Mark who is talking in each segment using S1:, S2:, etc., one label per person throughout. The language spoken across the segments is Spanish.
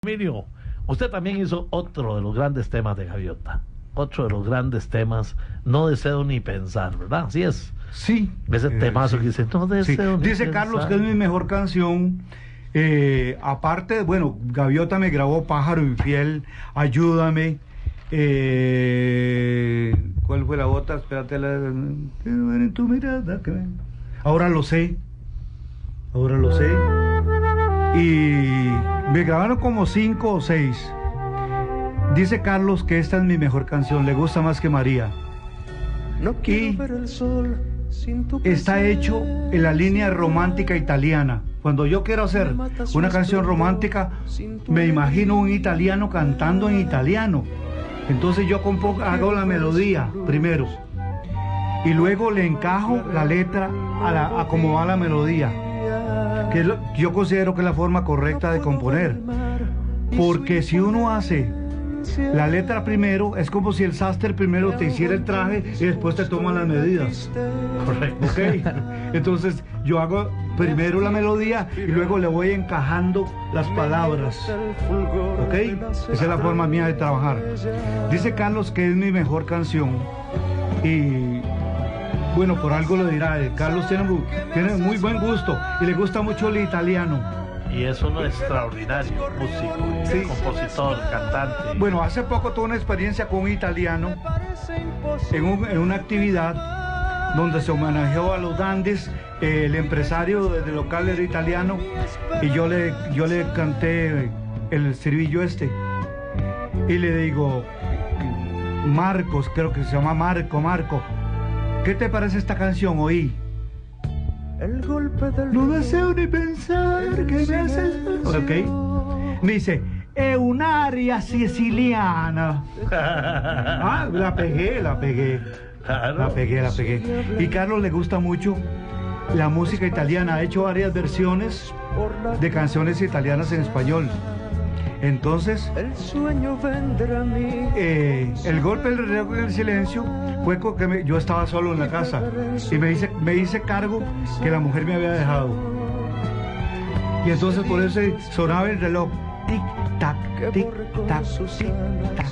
S1: Emilio, usted también hizo otro de los grandes temas de Gaviota. Otro de los grandes temas, No deseo ni pensar, ¿verdad? Así es.
S2: Sí.
S1: Ese temazo
S2: sí.
S1: que dice, no deseo
S2: Sí.
S1: ni
S2: Dice
S1: pensar.
S2: Carlos que es mi mejor canción. Aparte, bueno, Gaviota me grabó Pájaro Infiel, Ayúdame. ¿Cuál fue la otra? Espérate, en tu mirada. Ahora lo sé. Ahora lo sé. Y me grabaron como 5 o 6. Dice Carlos que esta es mi mejor canción, le gusta más que María.
S3: No quiero ver el sol sin tu
S2: Está
S3: presencia.
S2: hecho en la línea romántica italiana. Cuando yo quiero hacer una canción romántica, me imagino un italiano cantando en italiano. Entonces yo hago la melodía primero y luego le encajo la letra a cómo va la melodía, que es yo considero que es la forma correcta de componer. Porque si uno hace la letra primero, es como si el sastre primero te hiciera el traje y después te toman las medidas.
S1: Correcto.
S2: ¿Ok? Entonces yo hago primero la melodía y luego le voy encajando las palabras. ¿Ok? Esa es la forma mía de trabajar. Dice Carlos que es mi mejor canción. Y bueno, por algo lo dirá. Carlos tiene muy buen gusto y le gusta mucho el italiano.
S1: Y es uno extraordinario músico,
S2: Sí.
S1: compositor, cantante.
S2: Bueno, hace poco tuve una experiencia con un italiano en una actividad donde se homenajeó a los dandies. El empresario del local era italiano y yo le canté el estribillo este y le digo, Marcos, creo que se llama Marco, ¿qué te parece esta canción? Oí.
S3: El golpe del
S2: No deseo ni pensar que me haces. Ok. Me dice, è un'aria siciliana. Ah, la pegué.
S1: Claro.
S2: La pegué. Y Carlos le gusta mucho la música italiana. Ha hecho varias versiones de canciones italianas en español. Entonces,
S3: el sueño vendrá a mí.
S2: el golpe del reloj en el silencio fue porque yo estaba solo en la casa y me hice cargo que la mujer me había dejado. Y entonces por eso sonaba el reloj. Tic, tac, tic, tac, tic, tac.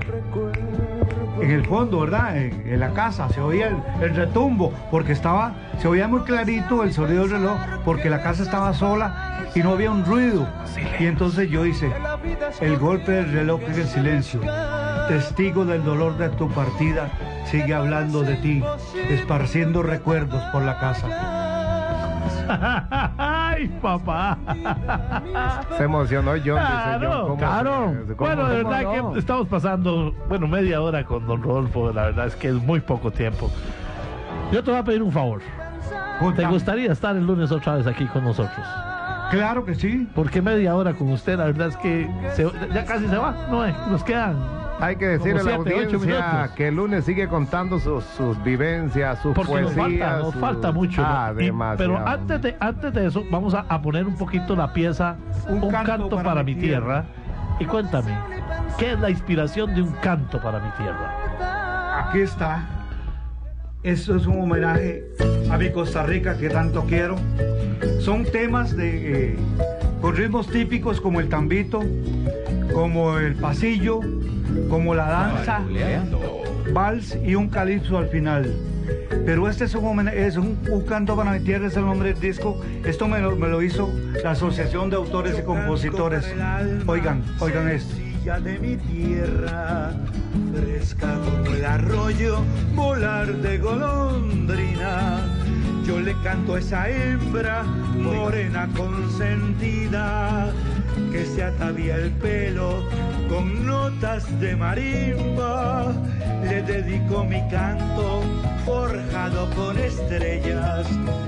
S2: En el fondo, ¿verdad? En la casa se oía el retumbo porque se oía muy clarito el sonido del reloj porque la casa estaba sola y no había un ruido. Y entonces yo hice el golpe del reloj en el silencio. Testigo del dolor de tu partida, sigue hablando de ti, esparciendo recuerdos por la casa.
S1: ¡Ay, papá!
S4: Se emocionó John, dice John.
S1: Claro. Bueno, de verdad que estamos pasando, media hora con don Rodolfo. La verdad es que es muy poco tiempo. Yo te voy a pedir un favor. ¿Te gustaría estar el lunes otra vez aquí con nosotros?
S2: Claro que sí.
S1: Porque media hora con usted, la verdad es que ya casi se va. No, nos quedan.
S4: Hay que decirle a la
S1: 7, 8
S4: audiencia
S1: minutos.
S4: que el lunes sigue contando sus vivencias, sus
S1: Porque
S4: poesías.
S1: nos falta mucho, ¿no?
S4: Demasiado.
S1: Pero antes de eso, vamos a poner un poquito la pieza Un canto para mi tierra. Y cuéntame, ¿qué es la inspiración de Un canto para mi tierra?
S2: Aquí está. Esto es un homenaje a mi Costa Rica que tanto quiero. Son temas con ritmos típicos como el tambito, como el pasillo, como la danza, vals y un calipso al final. Pero este es un canto para mi tierra, es el nombre del disco. Esto me lo hizo la Asociación de Autores y Compositores. Oigan esto.
S5: De mi tierra, fresca como el arroyo, volar de golondrina. Yo le canto a esa hembra, morena consentida, que se atavía el pelo con notas de marimba. Le dedico mi canto, forjado con estrellas,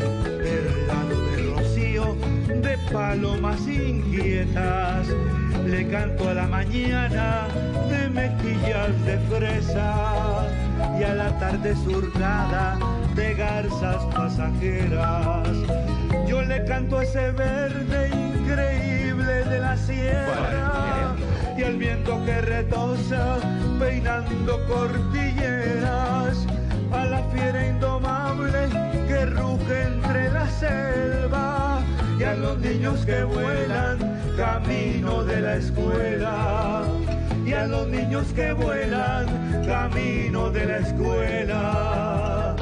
S5: perlado de rocío, de palomas inquietas. Le canto a la mañana de mejillas de fresa y a la tarde surcada de garzas pasajeras. Yo le canto a ese verde increíble de la sierra y al viento que retosa peinando cordilleras, a la fiera indomable que ruge entre la selva y a los niños que vuelan camino de la escuela, y a los niños que vuelan camino de la escuela.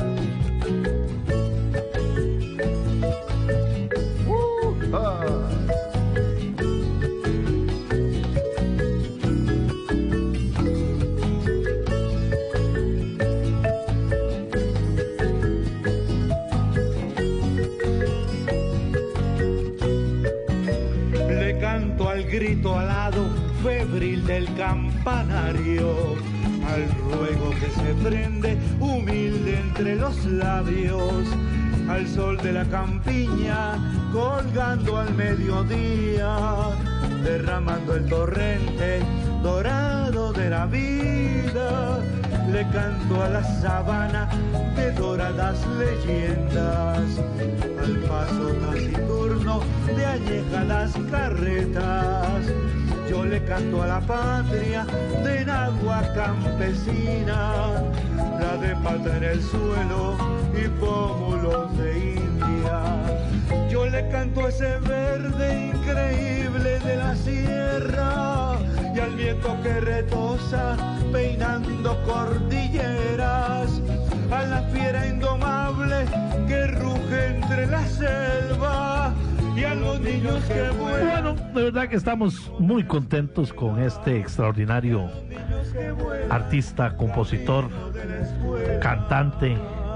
S5: Le canto al grito alado febril del campanario, al ruego que se prende humilde entre los labios, al sol de la campiña colgando al mediodía, derramando el torrente dorado de la vida. Le canto a la sabana de doradas leyendas, al paso taciturno de añejadas carretas. Yo le canto a la patria de enagua campesina, la de pata en el suelo y pómulos de India. Yo le canto a ese verde increíble de la sierra y al viento que retosa peinando cordilleras, a la fiera indomable que ruge entre la selva y a los niños que vuelan.
S1: Bueno, de verdad que estamos muy contentos con este extraordinario artista, compositor, cantante.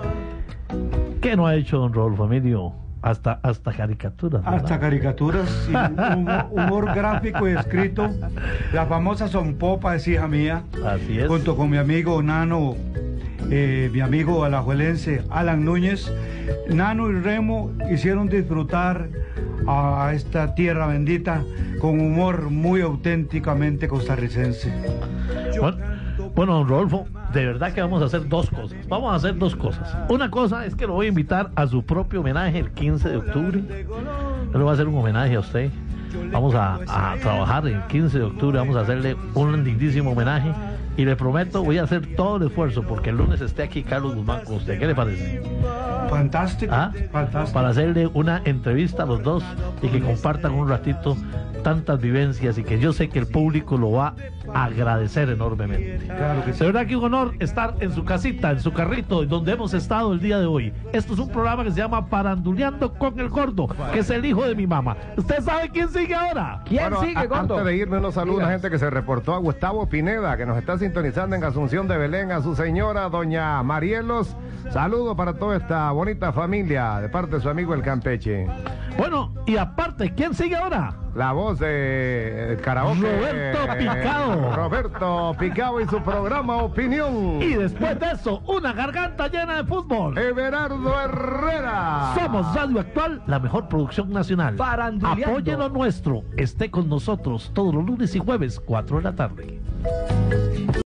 S1: ¿Qué no ha hecho don Rodolfo Emilio? Hasta caricaturas, ¿verdad?
S2: Hasta caricaturas, y humor gráfico y escrito. La famosa Son Popa es hija mía.
S1: Así es.
S2: Junto con mi amigo Nano, mi amigo alajuelense Alan Núñez. Nano y Remo hicieron disfrutar a esta tierra bendita con humor muy auténticamente costarricense.
S1: Bueno, don Rodolfo, de verdad que vamos a hacer dos cosas. Vamos a hacer dos cosas. Una cosa es que lo voy a invitar a su propio homenaje el 15 de octubre. Yo le voy a hacer un homenaje a usted. Vamos a trabajar el 15 de octubre, vamos a hacerle un lindísimo homenaje. Y le prometo, voy a hacer todo el esfuerzo porque el lunes esté aquí Carlos Guzmán con usted. ¿Qué le parece?
S2: Fantástico, fantástico.
S1: Para hacerle una entrevista a los dos y que compartan un ratito tantas vivencias y que yo sé que el público lo va a agradecer enormemente.
S2: Claro que sí.
S1: De verdad que un honor estar en su casita, en su carrito, donde hemos estado el día de hoy. Esto es un programa que se llama Paranduleando con el Gordo, que es el hijo de mi mamá. ¿Usted sabe quién sigue ahora?
S4: ¿Quién sigue, Gordo? Antes de irme, unos saludos a gente que se reportó: a Gustavo Pineda, que nos está sintonizando en Asunción de Belén, a su señora, doña Marielos. Saludos para toda esta bonita familia, de parte de su amigo el Campeche.
S1: Bueno, y aparte, ¿quién sigue ahora?
S4: La voz de karaoke.
S1: Roberto Picao.
S4: Roberto Picao y su programa Opinión.
S1: Y después de eso, una garganta llena de fútbol.
S4: Everardo Herrera.
S1: Somos Radio Actual, la mejor producción nacional. Apoye lo nuestro. Esté con nosotros todos los lunes y jueves, 4 de la tarde.